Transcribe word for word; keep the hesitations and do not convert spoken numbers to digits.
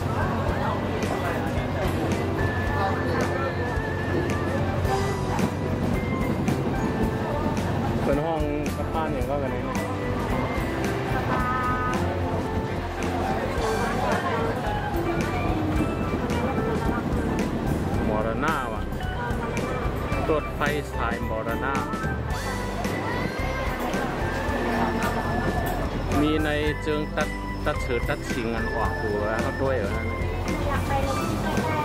เป็นห้องสปาอย่างก็กันเลยมอร์นาว่ะรถไฟสายมอร์นามีในเจิงตัดตัดเฉิดตัดชิงกันออกตัวเขาด้วยเหรอนั่นอยากไปลงที่ใกล้